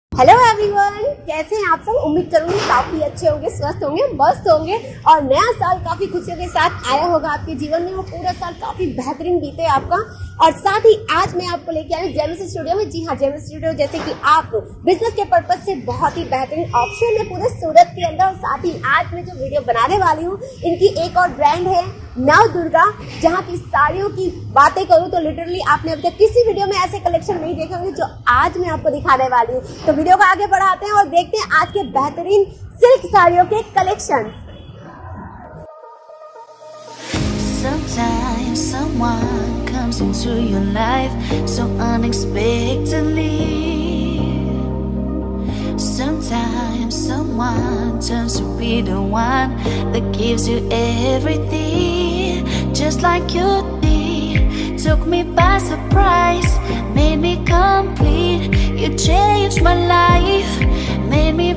Hello everyone, कैसे हैं आप सब। उम्मीद करूंगी काफी अच्छे होंगे, स्वस्थ होंगे, मस्त होंगे और नया साल काफी खुशियों के साथ आया होगा आपके जीवन में और पूरा साल काफी बेहतरीन बीते आपका। और साथ ही आज मैं आपको लेके आई जेएमएस स्टूडियो में। जी हाँ, जेएमएस स्टूडियो जैसे कि आप बिजनेस के पर्पज से बहुत ही बेहतरीन ऑप्शन है पूरे सूरत के अंदर। और साथ ही आज मैं जो वीडियो बनाने वाली हूँ, इनकी एक और ब्रांड है नव दुर्गा, जहाँ की साड़ियों की बातें करूँ तो लिटरली आपने अभी तक किसी वीडियो में ऐसे कलेक्शन नहीं देखे होंगे जो आज मैं आपको दिखाने वाली हूँ। तो वीडियो को आगे बढ़ाते हैं और देखते हैं आज के बेहतरीन सिल्क साड़ियों के collection. Sometimes someone comes into your life so unexpectedly. Sometimes someone turns to be the one that gives you everything, just like you did. Took me by surprise, made me complete. You changed my life, made me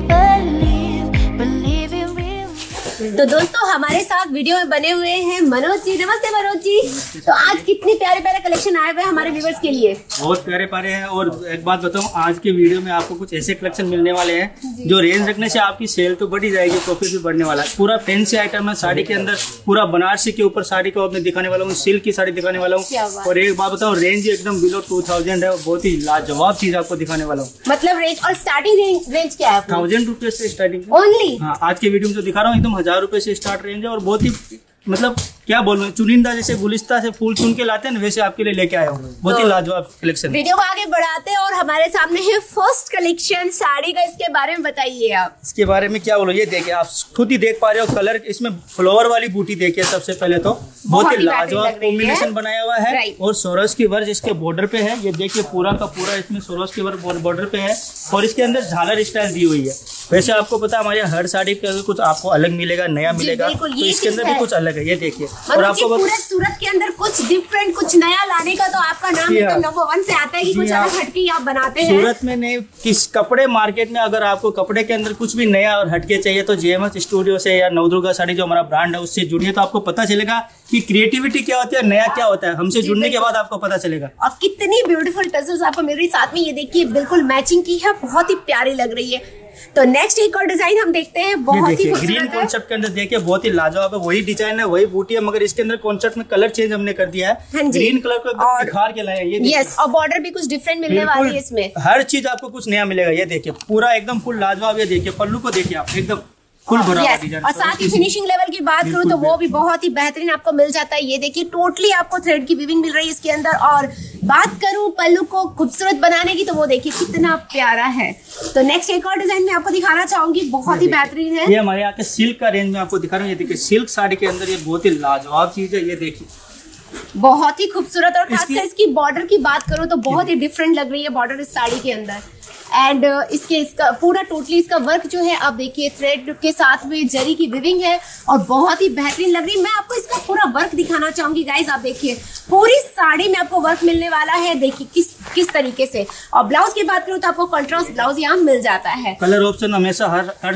believe in real. तो दोस्तों हमारे साथ video में बने हुए हैं मनोज जी। नमस्ते मनोज जी। तो आज कितने प्यारे प्यारे कलेक्शन आए हुए हैं हमारे व्यूवर्स के लिए। बहुत प्यारे प्यारे हैं। और एक बात बताऊं, आज के वीडियो में आपको कुछ ऐसे कलेक्शन मिलने वाले हैं जो रेंज रखने से आपकी सेल तो बढ़ी जाएगी, प्रॉफिट भी बढ़ने वाला है। पूरा फैंसी आइटम है साड़ी के अंदर, पूरा बनारसी के ऊपर साड़ी को आपने दिखाने वाला हूँ, सिल्क की साड़ी दिखाने वाला हूँ। और एक बात बताऊँ, रेंज एकदम बिलो 2000 है, बहुत ही लाजवाब चीज आपको दिखाने वाला हूँ। मतलब रेंज और स्टार्टिंग रेंज क्या है? 1000 रुपए से स्टार्टिंग ओनली। हाँ, आज के वीडियो में जो दिखा रहा हूँ एकदम 1000 रुपए से स्टार्ट रेंज है। और बहुत ही मतलब क्या बोलूं, चुनिंदा जैसे गुलिस्ता से फूल चुन के लाते हैं वैसे आपके लिए लेके आया हूँ। बहुत ही लाजवाब कलेक्शन। वीडियो को आगे बढ़ाते हैं और हमारे सामने है फर्स्ट कलेक्शन साड़ी का। इसके बारे में बताइए आप। इसके बारे में क्या बोलो, ये देखिए आप खुद ही देख पा रहे हो कलर। इसमें फ्लावर वाली बूटी देखिए सबसे पहले तो बहुत ही लाजवाब कॉम्बिनेशन बनाया हुआ है। और सोरोस्की वर्क इसके बॉर्डर पे है, ये देखिए पूरा का पूरा इसमें सोरोस्की वर्क बॉर्डर पे है। और इसके अंदर झालर स्टाइल दी हुई है। वैसे आपको पता है हमारे हर साड़ी के कुछ आपको अलग मिलेगा, नया मिलेगा, तो इसके अंदर भी कुछ अलग है। ये देखिए और आपको पूरे सूरत के अंदर कुछ डिफरेंट, कुछ नया लाने का तो आपका नाम एकदम नंबर 1 से आता है कि कुछ अलग हटके आप बनाते हैं। सूरत में नहीं, किस कपड़े मार्केट में अगर आपको कपड़े के अंदर कुछ भी नया और हटके चाहिए तो जेएमएस स्टूडियो से या नवदुर्गा साड़ी जो हमारा ब्रांड है उससे जुड़िए, तो आपको पता चलेगा कि क्रिएटिविटी क्या होती है, नया क्या होता है। हमसे जुड़ने के बाद आपको पता चलेगा। और कितनी ब्यूटीफुल टसल्स आपको मिल रही साथ में, ये देखिए बिल्कुल मैचिंग की है, बहुत ही प्यारी लग रही है। तो नेक्स्ट एक और डिजाइन हम देखते हैं, बहुत ही ग्रीन कॉन्सेप्ट के अंदर देखिए, बहुत ही लाजवाब है। वही डिजाइन है, वही बूटी है, मगर इसके अंदर कॉन्सेप्ट में कलर चेंज हमने कर दिया है। ग्रीन कलर को निखार के लाए ये। यस, और बॉर्डर भी कुछ डिफरेंट मिलने वाली है इसमें। हर चीज आपको कुछ नया मिलेगा। ये देखिए पूरा एकदम फुल लाजवाब। ये देखिए पल्लू को देखिए आप, एकदम फुल भरा हुआ डिजाइन। और साथ ही फिनिशिंग लेवल की बात करूं तो वो भी बहुत ही बेहतरीन आपको मिल जाता है। ये देखिए टोटली आपको थ्रेड की वीविंग मिल रही है इसके अंदर। और बात करूं पल्लू को खूबसूरत बनाने की तो वो देखिए कितना प्यारा है। तो नेक्स्ट एक और डिजाइन में आपको दिखाना चाहूंगी, बहुत ही बेहतरीन है। ये हमारे यहाँ के सिल्क का रेंज में आपको दिखा रहा हूँ। ये देखिए सिल्क साड़ी के अंदर ये बहुत ही लाजवाब चीज है। ये देखिए बहुत ही खूबसूरत। और खासकर इसकी बॉर्डर की बात करूं तो बहुत ही डिफरेंट लग रही है बॉर्डर इस साड़ी के अंदर। एंड इसका पूरा टोटली इसका वर्क जो है आप देखिए थ्रेड के साथ में जरी की विविंग है और बहुत ही बेहतरीन लग रही है। मैं आपको इसका पूरा वर्क दिखाना चाहूंगी गाइज। आप देखिए पूरी साड़ी में आपको वर्क मिलने वाला है, देखिए किस तरीके से। और ब्लाउज की बात करूं तो आपको कंट्रास्ट ब्लाउज यहाँ मिल जाता है। कलर ऑप्शन हमेशा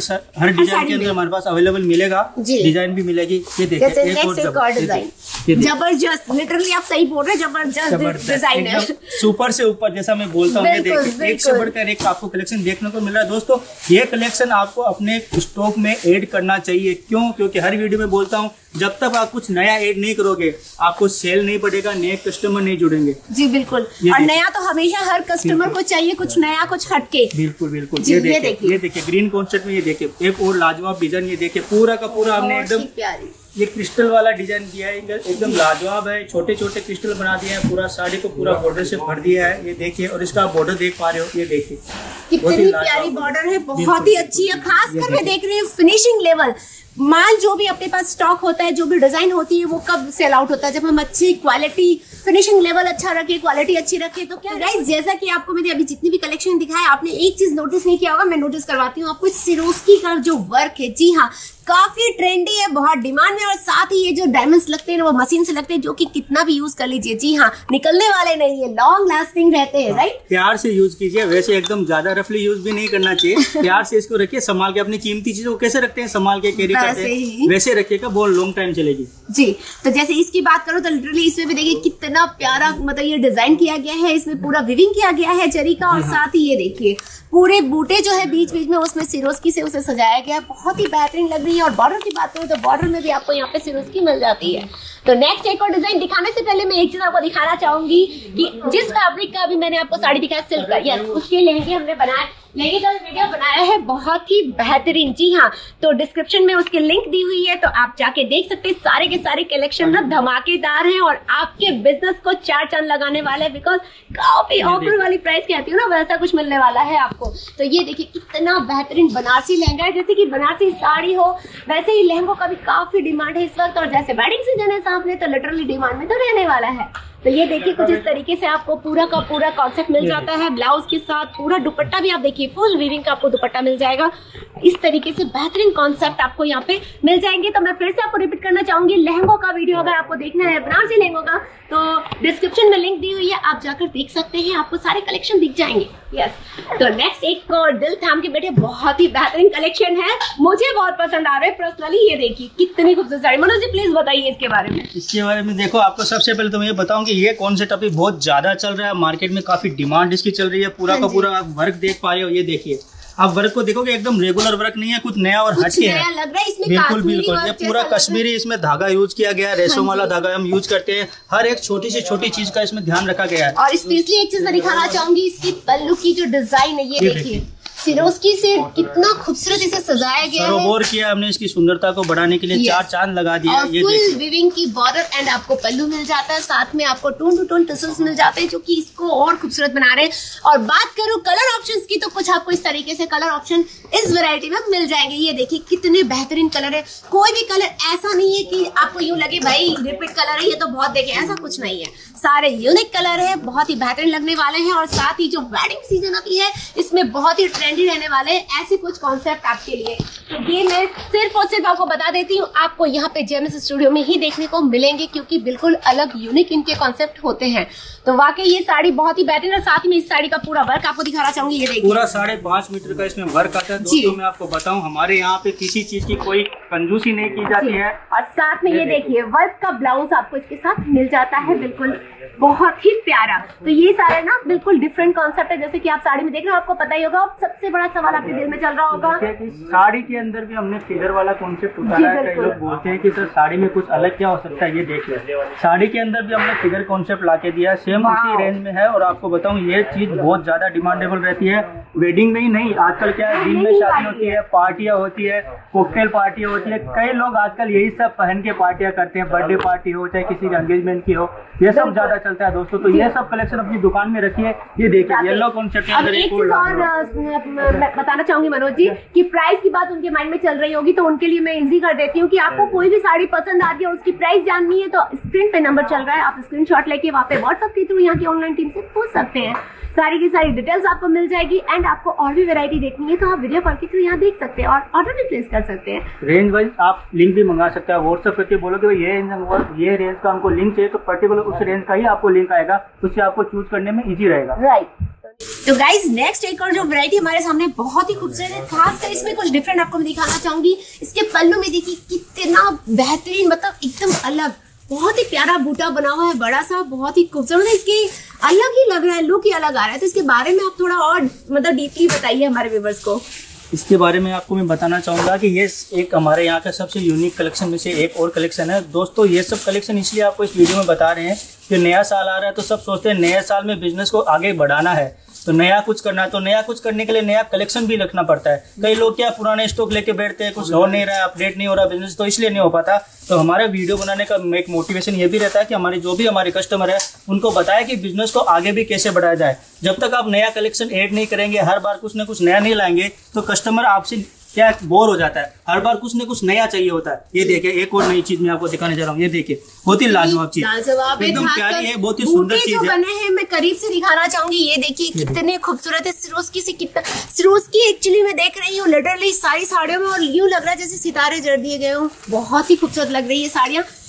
हर डिजाइन के अंदर हमारे पास अवेलेबल मिलेगा, डिजाइन भी मिलेगी। ये देखिए एक और डिजाइन जबरदस्त, लिटरली आप सही बोल रहे हैं, जबरदस्त डिजाइन है। सुपर से ऊपर जैसा मैं बोलता हूँ, एक से बढ़कर एक आपको कलेक्शन देखने को मिल रहा है। दोस्तों ये कलेक्शन आपको अपने स्टॉक में ऐड करना चाहिए। क्यों? क्योंकि हर वीडियो में बोलता हूँ जब तक आप कुछ नया ऐड नहीं करोगे आपको सेल नहीं बढ़ेगा, नए कस्टमर नहीं जुड़ेंगे। जी बिल्कुल। और नया तो हमेशा हर कस्टमर को चाहिए, कुछ नया कुछ हटके। बिल्कुल बिल्कुल। ये देखिए ग्रीन कॉन्सेप्ट में ये देखिए एक और लाजवाब डिजाइन। ये देखिए पूरा का पूरा हमने एकदम प्यारी ये क्रिस्टल वाला डिजाइन किया है, एकदम लाजवाब है। छोटे छोटे क्रिस्टल बना दिए हैं, पूरा साड़ी को पूरा बॉर्डर से भर दिया है। ये देखिए और इसका बॉर्डर देख पा रहे हो, ये देखिए कितनी प्यारी बॉर्डर है, बहुत ही अच्छी है। खासकर मैं देख रही हूँ फिनिशिंग लेवल। माल जो भी अपने पास स्टॉक होता है, जो भी डिजाइन होती है वो कब सेल आउट होता है? जब हम अच्छी क्वालिटी, फिनिशिंग लेवल अच्छा रखे, क्वालिटी अच्छी रखे। तो क्या गाइस, जैसा कि आपको मैंने अभी जितनी भी कलेक्शन दिखाया आपने एक चीज नोटिस नहीं किया होगा, मैं नोटिस करवाती हूँ आपको। सिरोस्की का जो वर्क है, जी हाँ, काफी ट्रेंडी है, बहुत डिमांड में। और साथ ही ये जो डायमंड्स लगते हैं वो मशीन से लगते हैं, जो कि कितना भी यूज कर लीजिए, जी हाँ, निकलने वाले नहीं है, लॉन्ग लास्टिंग रहते हैं। राइट, प्यार से यूज कीजिए। वैसे एकदम ज्यादा रफली यूज भी नहीं करना चाहिए, प्यार से इसको रखिए, संभाल के। अपनी कीमती चीजों को कैसे रखते हैं, संभाल के कैरी करते करते हैं वैसे रखिएगा, बहुत लॉन्ग टाइम चलेगी जी। तो जैसे इसकी बात करो तो लिटरली इसमें भी देखिए कितना प्यारा मतलब ये डिजाइन किया गया है, इसमें पूरा विविंग किया गया है जरी का, और साथ ही ये देखिए पूरे बूटे जो है बीच बीच में उसमें सिरोस्की से उसे सजाया गया है, बहुत ही बेहतरीन लग रही है। और बॉर्डर की बात करूँ तो बॉर्डर में भी आपको यहाँ पे सिरोस्की मिल जाती है। तो नेक्स्ट एक और डिजाइन दिखाने से पहले मैं एक चीज आपको दिखाना चाहूंगी कि जिस फैब्रिक का अभी मैंने आपको साड़ी दिखाया सिल्क का, यस उसके लहंगे हमने बनाए, लहंगे का वीडियो बनाया है बहुत ही बेहतरीन। जी हाँ, तो डिस्क्रिप्शन में उसकी लिंक दी हुई है, तो आप जाके देख सकते हैं। सारे के सारे कलेक्शन ना धमाकेदार हैं और आपके बिजनेस को चार चांद लगाने वाले हैं, बिकॉज काफी ऑफर वाली प्राइस कहती हूँ ना, वैसा कुछ मिलने वाला है आपको। तो ये देखिए कितना बेहतरीन बनारसी लहंगा है, जैसे कि बनारसी साड़ी हो वैसे ही लहंगों का भी काफी डिमांड है इस वक्त, और जैसे वेडिंग सीजन है सामने तो लिटरली डिमांड में तो रहने वाला है। तो ये देखिए कुछ इस तरीके से आपको पूरा का पूरा कॉन्सेप्ट मिल जाता है, ब्लाउज के साथ पूरा दुपट्टा भी आप देखिए फुल वीविंग का आपको दुपट्टा मिल जाएगा। इस तरीके से बेहतरीन कॉन्सेप्ट आपको यहाँ पे मिल जाएंगे। तो मैं फिर से आपको रिपीट करना चाहूंगी, लहंगों का वीडियो अगर आपको देखना है बनारसी लहंगों का तो डिस्क्रिप्शन में लिंक दी हुई है, आप जाकर देख सकते हैं, आपको सारे कलेक्शन दिख जाएंगे। यस, तो नेक्स्ट एक और दिल थाम के बैठे बहुत ही बेहतरीन कलेक्शन है, मुझे बहुत पसंद आ रहा है पर्सनली। ये देखिए कितनी खूबसूरत साड़ी, मनोज जी प्लीज बताइए इसके बारे में। इसके बारे में देखो, आपको सबसे पहले तो मैं ये बताऊं कि ये कॉन्सेप्ट अभी बहुत ज्यादा चल रहा है मार्केट में, काफी डिमांड इसकी चल रही है। पूरा का पूरा आप वर्क देख पा रहे हो, ये देखिए आप वर्क को देखोगे एकदम रेगुलर वर्क नहीं है, कुछ नया और हटके है, लग रहा है इसमें बिल्कुल बिल्कुल। ये पूरा कश्मीरी इसमें धागा यूज किया गया है, रेशम वाला धागा हम यूज करते हैं, हर एक छोटी से छोटी चीज का इसमें ध्यान रखा गया है। और स्पेशली एक चीज मैं दिखाना चाहूंगी, इसकी पल्लू की जो डिजाइन है ये देखिए सिरोस्की से कितना खूबसूरत इसे सजाया गया है, सरोवर किया हमने इसकी सुंदरता को बढ़ाने के लिए, चार चांद लगा दिया। और फुल विविंग की बॉर्डर एंड आपको पल्लू मिल जाता है, साथ में आपको टोन टू टोन टसल्स मिल जाते हैं जो कि इसको और खूबसूरत बना रहे हैं। और बात करूं कलर ऑप्शंस की तो कुछ आपको इस तरीके से कलर ऑप्शन इस वैरायटी में मिल जाएंगे। ये देखिए कितने बेहतरीन कलर है, कोई भी कलर ऐसा नहीं है कि आपको यूं लगे भाई रिपीट कलर है ये तो बहुत देखे, ऐसा कुछ नहीं है, सारे यूनिक कलर है, बहुत ही बेहतरीन लगने वाले हैं। और साथ ही जो वेडिंग सीजन अभी है इसमें बहुत ही ट्रेंडी रहने वाले हैं ऐसे कुछ कॉन्सेप्ट आपके लिए। तो ये मैं सिर्फ और सिर्फ आपको बता देती हूँ, आपको यहाँ पे जेएमएस स्टूडियो में ही देखने को मिलेंगे, क्योंकि बिल्कुल अलग यूनिक इनके कॉन्सेप्ट होते हैं। तो वाकई ये साड़ी बहुत ही बेहतरीन है। साथ ही में इस साड़ी का पूरा वर्क आपको दिखाना चाहूंगी, ये देखिए पूरा 5.5 मीटर का इसमें वर्क आता है। दोस्तों मैं आपको बताऊं, हमारे यहाँ पे किसी चीज की कोई कंजूसी नहीं की जाती है। और साथ में ये देखिए वर्क का ब्लाउज आपको इसके साथ मिल जाता है, बिल्कुल बहुत ही प्यारा। तो ये सारे ना बिल्कुल डिफरेंट कॉन्सेप्ट है, जैसे कि आप साड़ी में देख रहे हो, आपको पता ही होगा। सबसे बड़ा सवाल आपके दिल में चल रहा होगा, साड़ी के अंदर भी हमने फिगर वाला कॉन्सेप्ट उतारा है। कई लोग बोलते हैं कि सर साड़ी में कुछ अलग क्या हो सकता है, ये देख ले, साड़ी के अंदर भी हमने फिगर कॉन्सेप्ट ला के दिया है, सेम उसी रेंज में है। और आपको बताऊं ये चीज बहुत ज्यादा डिमांडेबल रहती है, वेडिंग में ही नहीं, आजकल क्या है दिन में शादी होती है, पार्टियां होती है, कॉकटेल पार्टियां होती है, कई लोग आजकल यही सब पहन के पार्टियां करते हैं, बर्थडे पार्टी हो चाहे किसी का एंगेजमेंट की हो, ये सब ज्यादा चलता है दोस्तों। तो ये सब कलेक्शन अपनी दुकान में रखिए। ये देखिए येलो कॉन्सेप्ट के अंदर एक और बताना चाहूंगी मनोज जी कि प्राइस की बात उनके माइंड में चल रही होगी, तो उनके लिए मैं इजी कर देती हूँ कि आपको कोई भी साड़ी पसंद आती है और उसकी प्राइस जाननी है तो स्क्रीन पे नंबर चल रहा है, आप स्क्रीनशॉट लेके वहाँ पे व्हाट्सएप के थ्रू यहाँ की ऑनलाइन टीम से पूछ सकते हैं। सारी की सारी डिटेल्स आपको मिल जाएगी एंड आपको और भी वैरायटी देखनी है तो आप वीडियो कॉल के थ्रू यहाँ देख सकते हैं और ऑर्डर भी प्लेस कर सकते हैं। रेंज वाइज आप लिंक भी मंगा सकते हैं, व्हाट्सएप करके बोलोगे भाई ये रेंज का हमको लिंक चाहिए, तो पर्टिकुलर उस रेंज का ही आपको लिंक आएगा, उससे आपको चूज करने में इजी रहेगा। राइट। तो गाइज नेक्स्ट एक और जो वैरायटी हमारे सामने बहुत ही खूबसूरत है, खासकर इसमें कुछ डिफरेंट आपको मैं दिखाना चाहूंगी। इसके पल्लू में देखिए कितना बेहतरीन, मतलब एकदम अलग, बहुत ही प्यारा बूटा बना हुआ है, बड़ा सा, बहुत ही खूबसूरत है, इसकी अलग ही लग रहा है, लुक ही अलग आ रहा है। तो इसके बारे में आप थोड़ा और मतलब डीपली बताइए हमारे व्यूअर्स को। इसके बारे में आपको मैं बताना चाहूँगा कि ये एक हमारे यहाँ का सबसे यूनिक कलेक्शन में से एक और कलेक्शन है। दोस्तों ये सब कलेक्शन इसलिए आपको इस वीडियो में बता रहे हैं कि नया साल आ रहा है तो सब सोचते हैं नए साल में बिजनेस को आगे बढ़ाना है, तो नया कुछ करना है, तो नया कुछ करने के लिए नया कलेक्शन भी रखना पड़ता है। कई लोग क्या पुराने स्टॉक लेके बैठते हैं, कुछ हो नहीं रहा है, अपडेट नहीं हो रहा बिजनेस, तो इसलिए नहीं हो पाता। तो हमारा वीडियो बनाने का एक मोटिवेशन ये भी रहता है कि हमारे जो भी हमारे कस्टमर है उनको बताया कि बिजनेस को आगे भी कैसे बढ़ाया जाए। जब तक आप नया कलेक्शन ऐड नहीं करेंगे, हर बार कुछ ना कुछ नया नहीं लाएंगे, तो कस्टमर आपसे क्या बोर हो जाता है, हर बार कुछ न कुछ नया चाहिए होता है। ये देखिए एक और नई चीज मैं आपको दिखाने जा रहा हूँ, ये देखिए बहुत ही लाजवाब चीज, एकदम प्यारी है, बहुत ही सुंदर चीज है। बने हैं मैं करीब से दिखाना चाहूंगी, ये देखिए कितने खूबसूरत है। सिरोस्की से कितना, सिरोस्की एक्चुअली मैं देख रही हूँ लिटरली सारी साड़ियों में और यूं लग रहा है जैसे सितारे जड़ दिए गए हों, बहुत ही खूबसूरत लग रही है साड़ियाँ।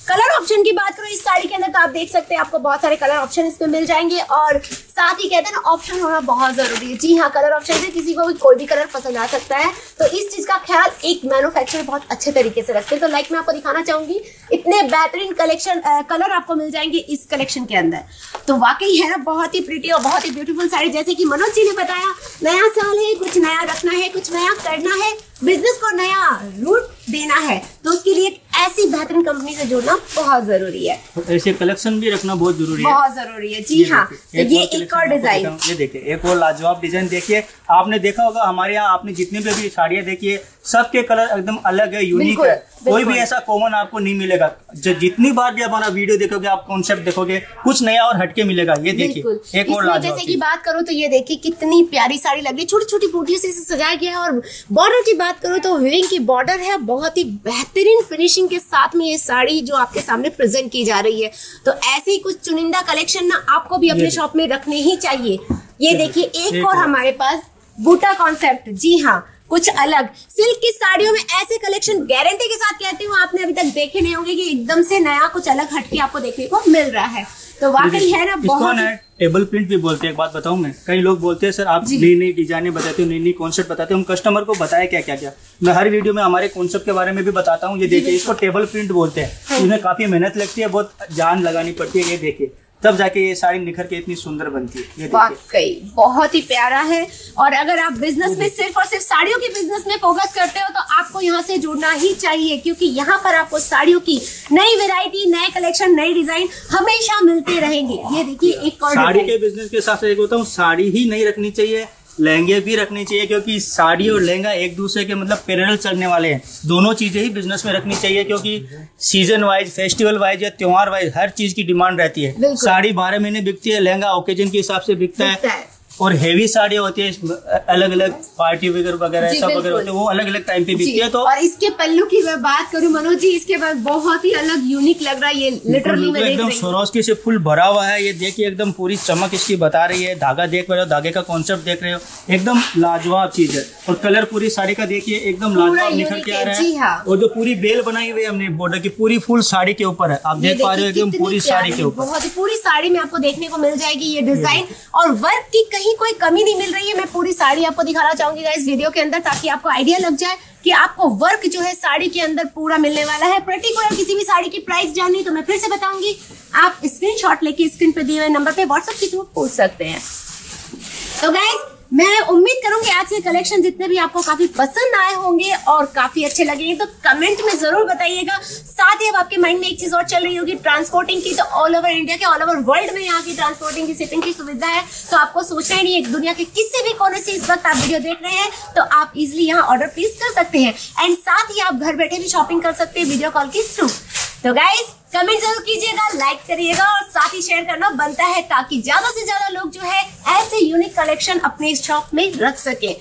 कलर ऑप्शन की बात करो इस साड़ी के अंदर तो आप देख सकते हैं आपको बहुत सारे कलर ऑप्शन इसमें मिल जाएंगे और साथ ही कहते हैं ना ऑप्शन होना बहुत जरूरी है। जी हाँ, कलर ऑप्शन से किसी को भी कोई भी कलर पसंद आ सकता है, तो इस चीज का ख्याल एक मैन्युफैक्चरर बहुत अच्छे तरीके से रखते हैं। तो लाइक मैं आपको दिखाना चाहूंगी इतने बेहतरीन कलेक्शन कलर आपको मिल जाएंगे इस कलेक्शन के अंदर। तो वाकई है ना बहुत ही प्रिटी और बहुत ही ब्यूटीफुल साड़ी। जैसे कि मनोज जी ने बताया नया साल है, कुछ नया रखना है, कुछ नया करना है, बिजनेस को नया रूट देना है, तो उसके लिए एक ऐसी बेहतरीन कंपनी से जुड़ना बहुत जरूरी है। तो ऐसे कलेक्शन भी रखना बहुत जरूरी है, बहुत जरूरी है। जी हाँ, तो ये एक और डिजाइन, ये देखिए एक और लाजवाब डिजाइन देखिए। आपने देखा होगा हमारे यहाँ आपने जितने भी साड़ियाँ देखी है सबके कलर एकदम अलग है, यूनिक है, कोई भी ऐसा कॉमन आपको नहीं मिलेगा। जितनी बार भी हमारा वीडियो देखोगे आप कॉन्सेप्ट देखोगे कुछ नया और हटके मिलेगा। ये देखिए एक और लाजवाब। जैसे की बात करो तो ये देखिए कितनी प्यारी साड़ी लग रही है, छोटी छोटी बूटियों से सजाया गया है। और बॉर्डर की बात करो तो विविंग की बॉर्डर है, बहुत ही बेहतरीन फिनिशिंग के साथ में ये साड़ी जो आपके सामने प्रेजेंट की जा रही है। तो ऐसे ही कुछ चुनिंदा कलेक्शन ना आपको भी अपने शॉप में रखने ही चाहिए। ये देखिए एक और हमारे पास बूटा कॉन्सेप्ट। जी हाँ, कुछ अलग सिल्क की साड़ियों में ऐसे कलेक्शन गारंटी के साथ कहती हूँ आपने अभी तक देखे नहीं होंगे कि एकदम से नया कुछ अलग हटके आपको देखने को मिल रहा है। तो वाकई है ना बहुत टेबल प्रिंट भी बोलते हैं। एक बात बताऊं मैं, कई लोग बोलते हैं सर आप नई नई डिजाइने बताते हो, नई नई कॉन्सेप्ट बताते हो, हम कस्टमर को बताए क्या। मैं हर वीडियो में हमारे कॉन्सेप्ट के बारे में भी बताता हूँ। ये देखिए इसको टेबल प्रिंट बोलते हैं, इसमें काफी मेहनत लगती है, बहुत जान लगानी पड़ती है। ये देखिए तब जाके ये साड़ी निखर के इतनी सुंदर बनती है। ये वाकई बहुत ही प्यारा है। और अगर आप बिजनेस में सिर्फ और सिर्फ साड़ियों के बिजनेस में फोकस करते हो तो आपको यहाँ से जुड़ना ही चाहिए, क्योंकि यहाँ पर आपको साड़ियों की नई वैरायटी, नए कलेक्शन, नई डिजाइन हमेशा मिलते रहेंगे। ये देखिए एक और साड़ी के बिजनेस के हिसाब से एक होता हूँ, साड़ी ही नहीं रखनी चाहिए, लहंगे भी रखने चाहिए, क्योंकि साड़ी और लहंगा एक दूसरे के मतलब पैरेलल चलने वाले हैं। दोनों चीजें ही बिजनेस में रखनी चाहिए, क्योंकि सीजन वाइज, फेस्टिवल वाइज या त्योहार वाइज हर चीज की डिमांड रहती है। साड़ी 12 महीने बिकती है, लहंगा ओकेजन के हिसाब से बिकता है, और हेवी साड़ियाँ होती है अलग अलग पार्टी वगैरह ऐसा वगैरह होते हैं, वो अलग अलग टाइम पे बिकती है। तो और इसके पल्लू की मैं बात करूं मनोज जी, इसके बाद बहुत ही अलग यूनिक लग रहा है। ये लिटरली मैं एकदम स्वरोस्की से फुल भरा हुआ है। ये देखिए एकदम पूरी चमक इसकी बता रही है। धागा देख रहे हो, धागे का कॉन्सेप्ट देख रहे हो, एकदम लाजवाब चीज है। और कलर पूरी साड़ी का देखिए एकदम लाजवाब निखर के आ रहा है। और जो पूरी बेल बनाई हुई है हमने बॉर्डर की, पूरी फुल साड़ी के ऊपर है, आप देख पा रहे हो एकदम पूरी साड़ी के ऊपर। बहुत ही पूरी साड़ी में आपको देखने को मिल जाएगी ये डिजाइन, और वर्क की कहीं कोई कमी नहीं मिल रही है। मैं पूरी साड़ी आपको दिखाना चाहूंगी इस वीडियो के अंदर, ताकि आपको आइडिया लग जाए कि आपको वर्क जो है साड़ी के अंदर पूरा मिलने वाला है। पर्टिकुलर किसी भी साड़ी की प्राइस जाननी तो मैं फिर से बताऊंगी, आप स्क्रीनशॉट लेके स्क्रीन पे दिए हुए नंबर पे व्हाट्सएप के थ्रू पूछ सकते हैं। तो गाइस मैं उम्मीद करूंगी आज के कलेक्शन जितने भी आपको काफी पसंद आए होंगे और काफी अच्छे लगेंगे, तो कमेंट में जरूर बताइएगा। साथ ही अब आपके माइंड में एक चीज और चल रही होगी ट्रांसपोर्टिंग की, तो ऑल ओवर इंडिया के, ऑल ओवर वर्ल्ड में यहाँ की ट्रांसपोर्टिंग की, शिपिंग की सुविधा है। तो आपको सोचना ही नहीं, एक दुनिया के किसी भी कोने से इस वक्त आप वीडियो देख रहे हैं तो आप इजिली यहाँ ऑर्डर प्लेस कर सकते हैं, एंड साथ ही आप घर बैठे भी शॉपिंग कर सकते हैं वीडियो कॉल के थ्रू। तो गाइस कमेंट जरूर कीजिएगा, लाइक करिएगा और साथ ही शेयर करना बनता है, ताकि ज्यादा से ज्यादा लोग जो है ऐसे यूनिक कलेक्शन अपने शॉप में रख सके।